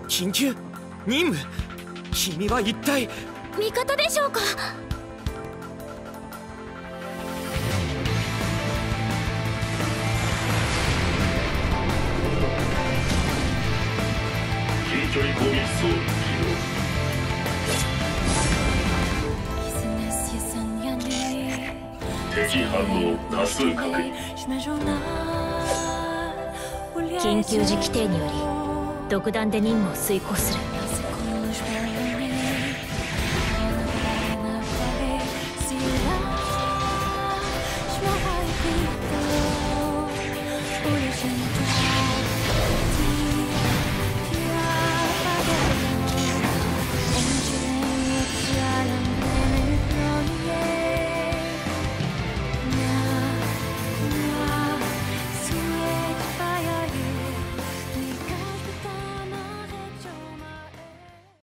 緊急任務。君は一体。 味方でしょうか。 近距離攻撃装置起動。敵反応多数確認。 緊急時規定により独断で任務を遂行する。